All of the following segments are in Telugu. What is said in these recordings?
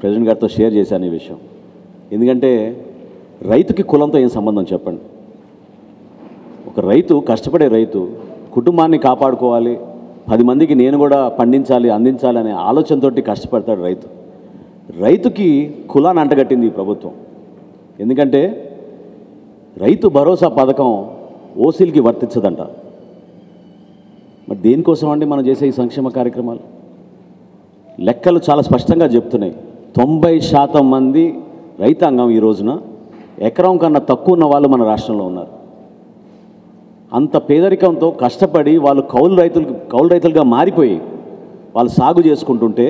ప్రెసిడెంట్ గారితో షేర్ చేశాను ఈ విషయం. ఎందుకంటే రైతుకి కులంతో ఏం సంబంధం చెప్పండి. ఒక రైతు, కష్టపడే రైతు కుటుంబాన్ని కాపాడుకోవాలి, 10 మందికి నేను కూడా పండించాలి, అందించాలి అనే ఆలోచనతో కష్టపడతాడు రైతు. రైతుకి కులాన్ని అంటగట్టింది ఈ ప్రభుత్వం. ఎందుకంటే రైతు భరోసా పథకం ఓసీలకి వర్తించదంట. మరి దేనికోసం అండి మనం చేసే ఈ సంక్షేమ కార్యక్రమాలు? లెక్కలు చాలా స్పష్టంగా చెప్తున్నాయి. 90% మంది రైతాంగం ఈ రోజున ఎకరం కన్నా తక్కువ ఉన్న వాళ్ళు మన రాష్ట్రంలో ఉన్నారు. అంత పేదరికంతో కష్టపడి వాళ్ళు కౌలు రైతులుగా మారిపోయి వాళ్ళు సాగు చేసుకుంటుంటే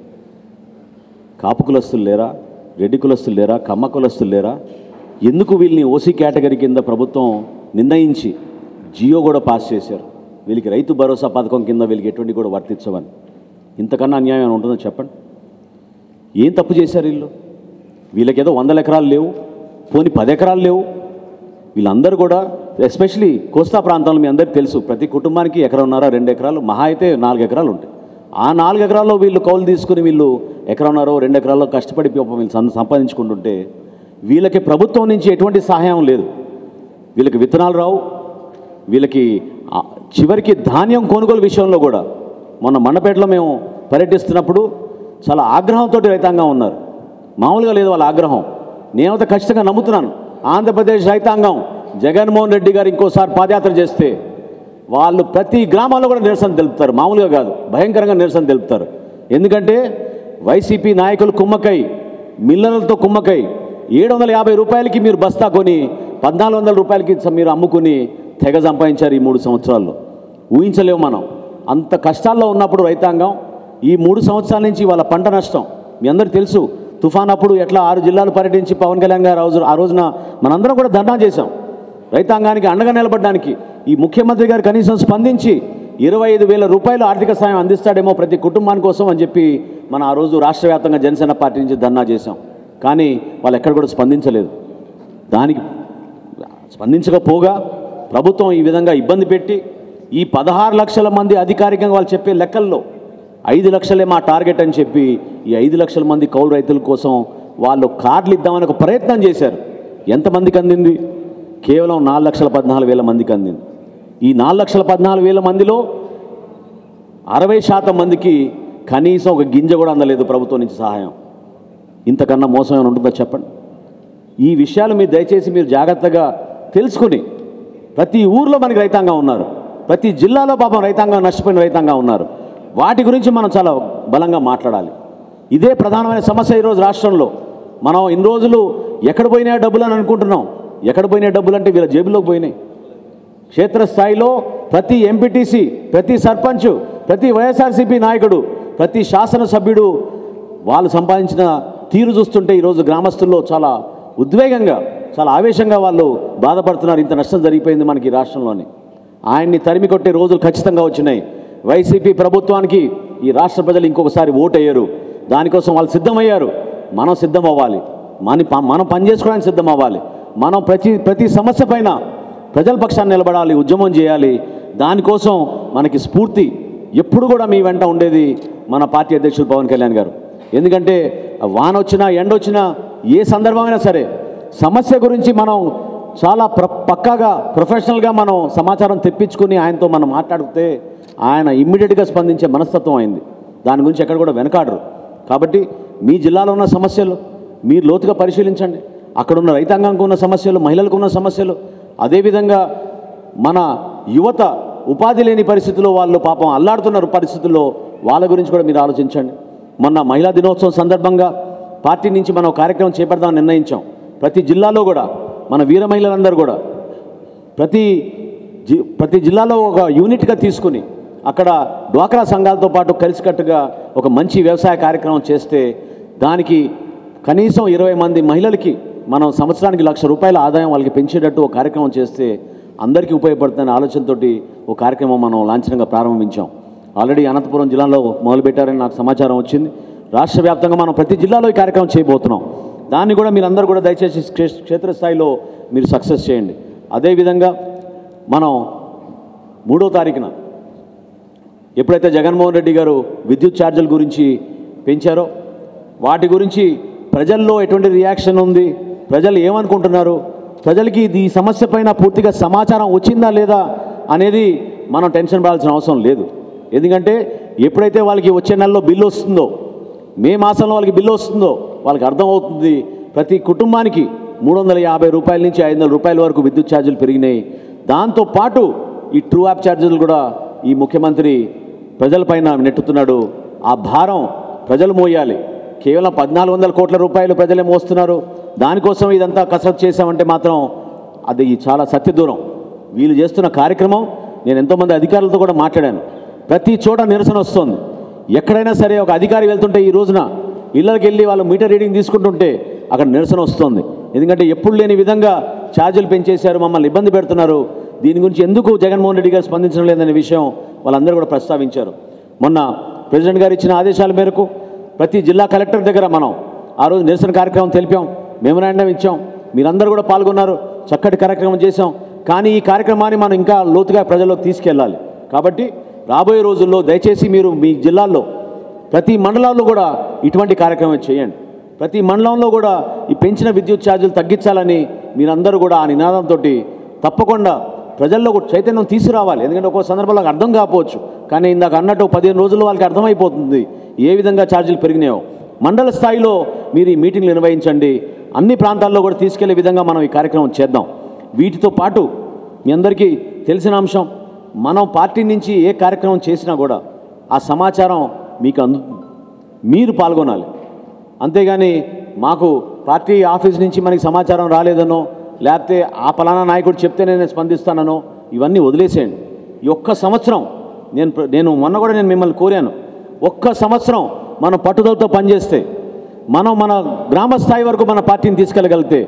కాపు కులస్తులు లేరా, రెడ్డి కులస్తులు లేరా, కమ్మ కులస్తులు లేరా? ఎందుకు వీళ్ళని ఓసీ కేటగిరీ కింద ప్రభుత్వం నిర్ణయించి జియో కూడా పాస్ చేశారు? వీళ్ళకి రైతు భరోసా పథకం కింద వీళ్ళకి ఎటువంటి కూడా వర్తించవని. ఇంతకన్నా అన్యాయం ఉంటుందో చెప్పండి. ఏం తప్పు చేశారు వీళ్ళు? వీళ్ళకేదో 100 ఎకరాలు లేవు, పోనీ 10 ఎకరాలు లేవు. వీళ్ళందరూ కూడా ఎస్పెషలీ కోస్తా ప్రాంతాల్లో మీ అందరికీ తెలుసు, ప్రతి కుటుంబానికి 1.5 ఎకరాలు 2 ఎకరాలు, మహా అయితే 4 ఎకరాలు ఉంటాయి. ఆ 4 ఎకరాల్లో వీళ్ళు కౌలు తీసుకుని వీళ్ళు 1.5 ఎకరాలు 2 ఎకరాల్లో కష్టపడి వీళ్ళు సంపాదించుకుంటుంటే వీళ్ళకి ప్రభుత్వం నుంచి ఎటువంటి సహాయం లేదు. వీళ్ళకి విత్తనాలు రావు. వీళ్ళకి చివరికి ధాన్యం కొనుగోలు విషయంలో కూడా మొన్న మండపేటలో మేము పర్యటిస్తున్నప్పుడు చాలా ఆగ్రహంతో రైతాంగం ఉన్నారు. మామూలుగా లేదు వాళ్ళ ఆగ్రహం. నేనైతే ఖచ్చితంగా నమ్ముతున్నాను, ఆంధ్రప్రదేశ్ రైతాంగం జగన్మోహన్ రెడ్డి గారు ఇంకోసారి పాదయాత్ర చేస్తే వాళ్ళు ప్రతి గ్రామాల్లో కూడా నిరసన తెలుపుతారు. మామూలుగా కాదు, భయంకరంగా నిరసన తెలుపుతారు. ఎందుకంటే వైసీపీ నాయకులు కుమ్మకై, మిల్లర్లతో కుమ్మకై 750 రూపాయలకి మీరు బస్తా కొని 1400 రూపాయలకి మీరు అమ్ముకుని తెగ సంపాదించారు ఈ 3 సంవత్సరాల్లో. ఊహించలేము మనం. అంత కష్టాల్లో ఉన్నప్పుడు రైతాంగం ఈ 3 సంవత్సరాల నుంచి వాళ్ళ పంట నష్టం మీ అందరికీ తెలుసు. తుఫాన్ అప్పుడు ఎట్లా 6 జిల్లాలు పర్యటించి పవన్ కళ్యాణ్ గారు ఆ రోజున మనందరం కూడా ధర్నా చేశాం. రైతాంగానికి అండగా నిలబడడానికి ఈ ముఖ్యమంత్రి గారు కనీసం స్పందించి 25,000 రూపాయలు ఆర్థిక సాయం అందిస్తాడేమో ప్రతి కుటుంబాని కోసం అని చెప్పి మనం ఆ రోజు రాష్ట్ర వ్యాప్తంగా జనసేన పార్టీ నుంచి ధర్నా చేశాం. కానీ వాళ్ళు ఎక్కడ కూడా స్పందించలేదు. దానికి స్పందించకపోగా ప్రభుత్వం ఈ విధంగా ఇబ్బంది పెట్టి ఈ 16 లక్షల మంది అధికారికంగా వాళ్ళు చెప్పే లెక్కల్లో 5 లక్షలే మా టార్గెట్ అని చెప్పి ఈ 5 లక్షల మంది కౌలు రైతుల కోసం వాళ్ళు కార్డులు ఇద్దామని ఒక ప్రయత్నం చేశారు. ఎంతమందికి అందింది? కేవలం 4,14,000 మందికి అందింది. ఈ 4,14,000 మందిలో 60% మందికి కనీసం ఒక గింజ కూడా అందలేదు ప్రభుత్వం నుంచి సహాయం. ఇంతకన్నా మోసం ఏమైనా ఉంటుందో చెప్పండి. ఈ విషయాలు మీరు దయచేసి మీరు జాగ్రత్తగా తెలుసుకుని, ప్రతి ఊర్లో మనకి రైతాంగం ఉన్నారు, ప్రతి జిల్లాలో పాపం రైతాంగం నష్టపోయిన రైతాంగం ఉన్నారు. వాటి గురించి మనం చాలా బలంగా మాట్లాడాలి. ఇదే ప్రధానమైన సమస్య ఈరోజు రాష్ట్రంలో. మనం ఇన్ని రోజులు ఎక్కడ పోయినా డబ్బులు అని అనుకుంటున్నాం. ఎక్కడ పోయినా డబ్బులు అంటే వీళ్ళ జేబులోకి పోయినాయి. క్షేత్రస్థాయిలో ప్రతి ఎంపీటీసీ, ప్రతి సర్పంచ్, ప్రతి వైఎస్ఆర్సీపీ నాయకుడు, ప్రతి శాసనసభ్యుడు వాళ్ళు సంపాదించిన తీరు చూస్తుంటే ఈరోజు గ్రామస్తుల్లో చాలా ఉద్వేగంగా, చాలా ఆవేశంగా వాళ్ళు బాధపడుతున్నారు. ఇంత నష్టం జరిగిపోయింది మనకి రాష్ట్రంలోని. ఆయన్ని తరిమి కొట్టే రోజులు ఖచ్చితంగా వచ్చినాయి. వైసీపీ ప్రభుత్వానికి ఈ రాష్ట్ర ప్రజలు ఇంకొకసారి ఓటయ్యారు. దానికోసం వాళ్ళు సిద్ధమయ్యారు. మనం సిద్ధం అవ్వాలి. మనం పనిచేసుకోవడానికి సిద్ధం అవ్వాలి. మనం ప్రతి సమస్య పైన ప్రజల పక్షాన్ని నిలబడాలి, ఉద్యమం చేయాలి. దానికోసం మనకి స్ఫూర్తి ఎప్పుడు కూడా మీ వెంట ఉండేది మన పార్టీ అధ్యక్షుడు పవన్ కళ్యాణ్ గారు. ఎందుకంటే వాన వచ్చినా ఎండొచ్చినా ఏ సందర్భమైనా సరే సమస్య గురించి మనం చాలా పక్కాగా ప్రొఫెషనల్గా మనం సమాచారం తెప్పించుకుని ఆయనతో మనం మాట్లాడితే ఆయన ఇమ్మీడియట్గా స్పందించే మనస్తత్వం అయింది. దాని గురించి ఎక్కడ కూడా వెనకాడరు. కాబట్టి మీ జిల్లాలో ఉన్న సమస్యలు మీరు లోతుగా పరిశీలించండి. అక్కడున్న రైతాంగానికి ఉన్న సమస్యలు, మహిళలకు ఉన్న సమస్యలు, అదేవిధంగా మన యువత ఉపాధి లేని పరిస్థితుల్లో వాళ్ళు పాపం అల్లాడుతున్న పరిస్థితుల్లో వాళ్ళ గురించి కూడా మీరు ఆలోచించండి. మొన్న మహిళా దినోత్సవం సందర్భంగా పార్టీ నుంచి మనం కార్యక్రమం చేపడదామని నిర్ణయించాం. ప్రతి జిల్లాలో కూడా మన వీర మహిళలందరూ కూడా ప్రతి జిల్లాలో ఒక యూనిట్గా తీసుకుని అక్కడ డ్వాక్రా సంఘాలతో పాటు కలిసికట్టుగా ఒక మంచి వ్యవసాయ కార్యక్రమం చేస్తే దానికి కనీసం 20 మంది మహిళలకి మనం సంవత్సరానికి 1,00,000 రూపాయల ఆదాయం వాళ్ళకి పెంచేటట్టు ఒక కార్యక్రమం చేస్తే అందరికీ ఉపయోగపడుతుందనే ఆలోచనతోటి ఒక కార్యక్రమం మనం లాంఛనంగా ప్రారంభించాం. ఆల్రెడీ అనంతపురం జిల్లాలో మొదలుపెట్టారని నాకు సమాచారం వచ్చింది. రాష్ట్ర వ్యాప్తంగా మనం ప్రతి జిల్లాలో ఈ కార్యక్రమం చేయబోతున్నాం. దాన్ని కూడా మీరందరూ కూడా దయచేసి క్షేత్రస్థాయిలో మీరు సక్సెస్ చేయండి. అదేవిధంగా మనం 3వ తారీఖున ఎప్పుడైతే జగన్మోహన్ రెడ్డి గారు విద్యుత్ ఛార్జీల గురించి పెంచారో వాటి గురించి ప్రజల్లో ఎటువంటి రియాక్షన్ ఉంది, ప్రజలు ఏమనుకుంటున్నారు, ప్రజలకి ఈ సమస్య పైన పూర్తిగా సమాచారం వచ్చిందా లేదా అనేది మనం టెన్షన్ పడాల్సిన అవసరం లేదు. ఎందుకంటే ఎప్పుడైతే వాళ్ళకి వచ్చే నెలలో బిల్లు వస్తుందో, మే మాసంలో వాళ్ళకి బిల్లు వస్తుందో వాళ్ళకి అర్థమవుతుంది ప్రతి కుటుంబానికి 350 రూపాయల నుంచి 500 రూపాయల వరకు విద్యుత్ ఛార్జీలు పెరిగినాయి. దాంతోపాటు ఈ ట్రూ యాప్ ఛార్జీలు కూడా ఈ ముఖ్యమంత్రి ప్రజలపైన నెట్టుతున్నాడు. ఆ భారం ప్రజలు మోయాలి. కేవలం 1400 కోట్ల రూపాయలు ప్రజలే మోస్తున్నారు. దానికోసం ఇదంతా కసరత్తు చేశామంటే మాత్రం అది చాలా సత్యదూరం. వీళ్ళు చేస్తున్న కార్యక్రమం నేను ఎంతోమంది అధికారులతో కూడా మాట్లాడాను. ప్రతి చోట నిరసన వస్తుంది. ఎక్కడైనా సరే ఒక అధికారి వెళ్తుంటే ఈ రోజున ఇళ్ళకి వెళ్ళి వాళ్ళు మీటర్ రీడింగ్ తీసుకుంటుంటే అక్కడ నిరసన వస్తుంది. ఎందుకంటే ఎప్పుడు లేని విధంగా ఛార్జీలు పెంచేశారు, మమ్మల్ని ఇబ్బంది పెడుతున్నారు. దీని గురించి ఎందుకు జగన్మోహన్ రెడ్డి గారు స్పందించడం లేదనే విషయం వాళ్ళందరూ కూడా ప్రస్తావించారు. మొన్న ప్రెసిడెంట్ గారు ఇచ్చిన ఆదేశాల మేరకు ప్రతి జిల్లా కలెక్టర్ దగ్గర మనం ఆ రోజు నిరసన కార్యక్రమం తెలిపాం, మెమోరాండం ఇచ్చాం. మీరందరూ కూడా పాల్గొన్నారు, చక్కటి కార్యక్రమం చేశాం. కానీ ఈ కార్యక్రమాన్ని మనం ఇంకా లోతుగా ప్రజల్లోకి తీసుకెళ్ళాలి. కాబట్టి రాబోయే రోజుల్లో దయచేసి మీరు మీ జిల్లాల్లో ప్రతి మండలాల్లో కూడా ఇటువంటి కార్యక్రమం చేయండి. ప్రతి మండలంలో కూడా ఈ పెంచిన విద్యుత్ ఛార్జీలు తగ్గించాలని మీరందరూ కూడా ఆ నినాదంతో తప్పకుండా ప్రజల్లో చైతన్యం తీసుకురావాలి. ఎందుకంటే ఒక్కో సందర్భంలో అర్థం కాకపోవచ్చు, కానీ ఇందాక అన్నట్టు 15 రోజుల్లో వాళ్ళకి అర్థమైపోతుంది ఏ విధంగా ఛార్జీలు పెరిగినాయో. మండల స్థాయిలో మీరు ఈ మీటింగ్లు నిర్వహించండి. అన్ని ప్రాంతాల్లో కూడా తీసుకెళ్లే విధంగా మనం ఈ కార్యక్రమం చేద్దాం. వీటితో పాటు మీ అందరికీ తెలిసిన అంశం, మనం పార్టీ నుంచి ఏ కార్యక్రమం చేసినా కూడా ఆ సమాచారం మీకు మీరు పాల్గొనాలి. అంతేగాని మాకు పార్టీ ఆఫీస్ నుంచి మనకి సమాచారం రాలేదనో, లేకపోతే ఆ పలానా నాయకుడు చెప్తే నేను స్పందిస్తానో ఇవన్నీ వదిలేసేయండి. ఈ ఒక్క సంవత్సరం నేను మొన్న కూడా నేను మిమ్మల్ని కోరాను, ఒక్క సంవత్సరం మనం పట్టుదలతో పనిచేస్తే, మనం మన గ్రామ స్థాయి వరకు మన పార్టీని తీసుకెళ్ళగలిగితే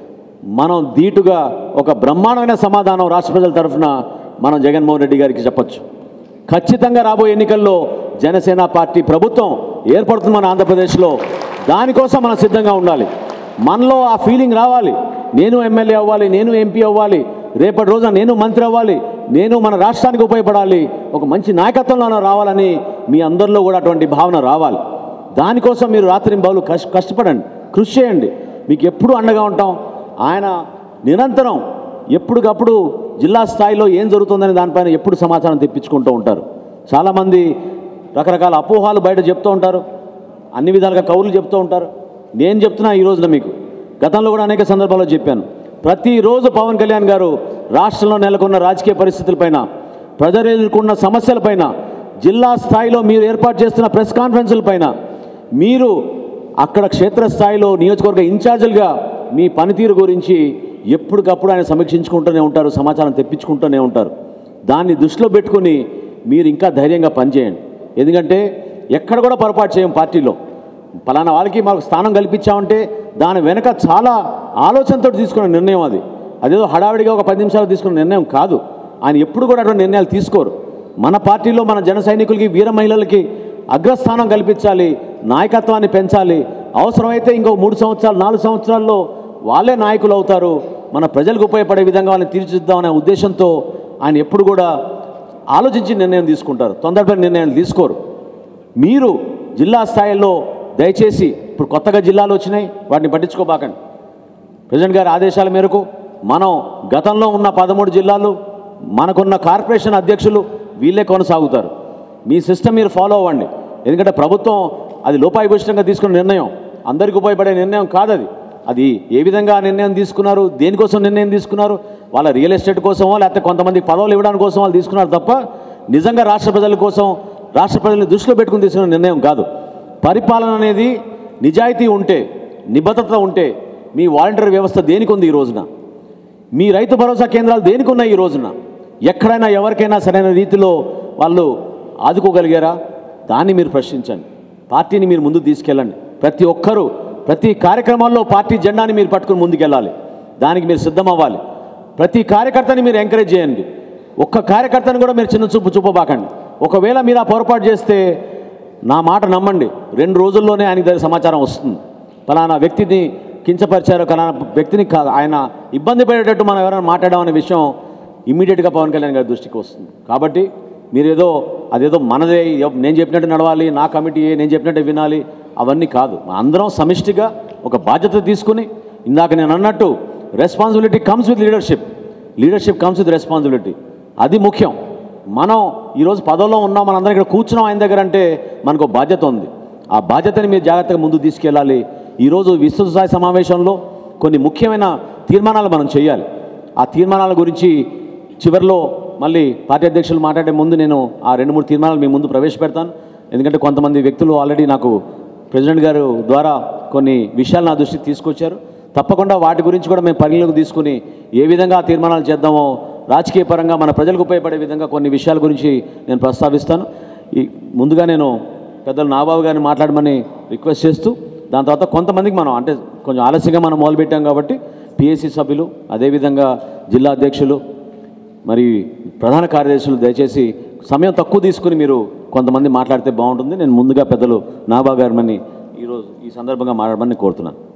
మనం ధీటుగా ఒక బ్రహ్మాండమైన సమాధానం రాష్ట్ర ప్రజల తరఫున మనం జగన్మోహన్ రెడ్డి గారికి చెప్పచ్చు. ఖచ్చితంగా రాబోయే ఎన్నికల్లో జనసేన పార్టీ ప్రభుత్వం ఏర్పడుతుంది మన ఆంధ్రప్రదేశ్లో. దానికోసం మనం సిద్ధంగా ఉండాలి. మనలో ఆ ఫీలింగ్ రావాలి, నేను ఎమ్మెల్యే అవ్వాలి, నేను ఎంపీ అవ్వాలి, రేపటి రోజున నేను మంత్రి అవ్వాలి, నేను మన రాష్ట్రానికి ఉపయోగపడాలి, ఒక మంచి నాయకత్వంలో రావాలని మీ అందరిలో కూడా అటువంటి భావన రావాలి. దానికోసం మీరు రాత్రింబవలు కష్టపడండి, కృషి చేయండి. మీకు ఎప్పుడూ అండగా ఉంటాం. ఆయన నిరంతరం ఎప్పటికప్పుడు జిల్లా స్థాయిలో ఏం జరుగుతుందని దానిపైన ఎప్పుడు సమాచారం తెప్పించుకుంటూ ఉంటారు. చాలామంది రకరకాల అపోహాలు బయట చెప్తూ ఉంటారు, అన్ని విధాలుగా కౌరులు చెప్తూ ఉంటారు. నేను చెప్తున్నా ఈ రోజున మీకు, గతంలో కూడా అనేక సందర్భాల్లో చెప్పాను, ప్రతిరోజు పవన్ కళ్యాణ్ గారు రాష్ట్రంలో నెలకొన్న రాజకీయ పరిస్థితులపైన, ప్రజలు ఎదుర్కొన్న సమస్యలపైన, జిల్లా స్థాయిలో మీరు ఏర్పాటు చేస్తున్న ప్రెస్ కాన్ఫరెన్సులపైన, మీరు అక్కడ క్షేత్రస్థాయిలో నియోజకవర్గ ఇన్ఛార్జీలుగా మీ పనితీరు గురించి ఎప్పటికప్పుడు ఆయన సమీక్షించుకుంటూనే ఉంటారు, సమాచారం తెప్పించుకుంటూనే ఉంటారు. దాన్ని దృష్టిలో పెట్టుకుని మీరు ఇంకా ధైర్యంగా పనిచేయండి. ఎందుకంటే ఎక్కడ కూడా పొరపాటు చేయం. పార్టీలో పలానా వాళ్ళకి మాకు స్థానం కల్పించామంటే దాని వెనక చాలా ఆలోచనతో తీసుకున్న నిర్ణయం అది. అదేదో హడావిడిగా ఒక 10 నిమిషాలు తీసుకున్న నిర్ణయం కాదు. ఆయన ఎప్పుడు కూడా అటువంటి నిర్ణయాలు తీసుకోరు. మన పార్టీలో మన జన సైనికులకి, వీర మహిళలకి అగ్రస్థానం కల్పించాలి, నాయకత్వాన్ని పెంచాలి. అవసరమైతే ఇంకో 3 సంవత్సరాలు 4 సంవత్సరాల్లో వాళ్ళే నాయకులు అవుతారు. మన ప్రజలకు ఉపయోగపడే విధంగా వాళ్ళని తీర్చిదిద్దామనే ఉద్దేశంతో ఆయన ఎప్పుడు కూడా ఆలోచించి నిర్ణయం తీసుకుంటారు, తొందరపడి నిర్ణయాలు తీసుకోరు. మీరు జిల్లా స్థాయిలో దయచేసి, ఇప్పుడు కొత్తగా జిల్లాలు వచ్చినాయి, వాటిని పట్టించుకోబాకండి. ప్రెసిడెంట్ గారి ఆదేశాల మేరకు మనం గతంలో ఉన్న 13 జిల్లాలు, మనకున్న కార్పొరేషన్ అధ్యక్షులు వీళ్ళే కొనసాగుతారు. మీ సిస్టమ్ మీరు ఫాలో అవ్వండి. ఎందుకంటే ప్రభుత్వం అది లోపాయిభూషితంగా తీసుకున్న నిర్ణయం, అందరికీ ఉపయోగపడే నిర్ణయం కాదు. అది ఏ విధంగా నిర్ణయం తీసుకున్నారు, దేనికోసం నిర్ణయం తీసుకున్నారు, వాళ్ళ రియల్ ఎస్టేట్ కోసమో లేకపోతే కొంతమందికి పదవులు ఇవ్వడానికి కోసం వాళ్ళు తీసుకున్నారు తప్ప నిజంగా రాష్ట్ర ప్రజల కోసం, రాష్ట్ర ప్రజల్ని దృష్టిలో పెట్టుకుని తీసుకున్న నిర్ణయం కాదు. పరిపాలన అనేది నిజాయితీ ఉంటే, నిబద్ధత ఉంటే, మీ వాలంటీర్ వ్యవస్థ దేనికి ఉంది ఈ రోజున, మీ రైతు భరోసా కేంద్రాలు దేనికి ఉన్నాయి ఈ రోజున, ఎక్కడైనా ఎవరికైనా సరైన రీతిలో వాళ్ళు ఆదుకోగలిగారా, దాన్ని మీరు ప్రశ్నించండి. పార్టీని మీరు ముందుకు తీసుకెళ్ళండి. ప్రతి ఒక్కరూ ప్రతి కార్యక్రమాల్లో పార్టీ జెండాని మీరు పట్టుకుని ముందుకెళ్ళాలి. దానికి మీరు సిద్ధం అవ్వాలి. ప్రతి కార్యకర్తని మీరు ఎంకరేజ్ చేయండి. ఒక్క కార్యకర్తని కూడా మీరు చిన్న చూపు చూపబాకండి. ఒకవేళ మీరు ఆ పొరపాటు చేస్తే నా మాట నమ్మండి, 2 రోజుల్లోనే ఆయనకి దగ్గర సమాచారం వస్తుంది. ఫలానా వ్యక్తిని కించపరిచారు, ఫలానా వ్యక్తిని ఆయన ఇబ్బంది పడేటట్టు మనం ఎవరైనా మాట్లాడామనే విషయం ఇమ్మీడియట్గా పవన్ కళ్యాణ్ గారి దృష్టికి వస్తుంది. కాబట్టి మీరు అదేదో మనదే, నేను చెప్పినట్టు నడవాలి, నా కమిటీ నేను చెప్పినట్టే వినాలి అవన్నీ కాదు. అందరం సమిష్టిగా ఒక బాధ్యత తీసుకుని, ఇందాక నేను అన్నట్టు responsibility comes with leadership comes with responsibility. అది ముఖ్యం. మనం ఈరోజు పదవిలో ఉన్నాం, మనందరం ఇక్కడ కూర్చున్నాం ఆయన దగ్గర అంటే మనకు బాధ్యత ఉంది. ఆ బాధ్యతని మీరు జాగ్రత్తగా ముందుకు తీసుకెళ్ళాలి. ఈరోజు విస్తృత స్థాయి సమావేశంలో కొన్ని ముఖ్యమైన తీర్మానాలు మనం చేయాలి. ఆ తీర్మానాల గురించి చివరిలో మళ్ళీ పార్టీ అధ్యక్షులు మాట్లాడే ముందు నేను ఆ 2-3 తీర్మానాలు మీ ముందు ప్రవేశపెడతాను. ఎందుకంటే కొంతమంది వ్యక్తులు ఆల్రెడీ నాకు ప్రెసిడెంట్ గారు ద్వారా కొన్ని విషయాలు నా దృష్టికి తీసుకొచ్చారు. తప్పకుండా వాటి గురించి కూడా మేము పరిగణలోకి తీసుకుని ఏ విధంగా ఆ తీర్మానాలు చేద్దామో, రాజకీయ పరంగా మన ప్రజలకు ఉపయోగపడే విధంగా కొన్ని విషయాల గురించి నేను ప్రస్తావిస్తాను. ముందుగా నేను పెద్దలు నాగబాబు గారిని మాట్లాడమని రిక్వెస్ట్ చేస్తూ, దాని తర్వాత కొంతమందికి మనం అంటే కొంచెం ఆలస్యంగా మనం మొదలుపెట్టాం కాబట్టి పిఎస్సి సభ్యులు, అదేవిధంగా జిల్లా అధ్యక్షులు, మరి ప్రధాన కార్యదర్శులు దయచేసి సమయం తక్కువ తీసుకుని మీరు కొంతమంది మాట్లాడితే బాగుంటుంది. నేను ముందుగా పెద్దలు నాగబాబు గారిని ఈరోజు ఈ సందర్భంగా మాట్లాడమని కోరుతున్నాను.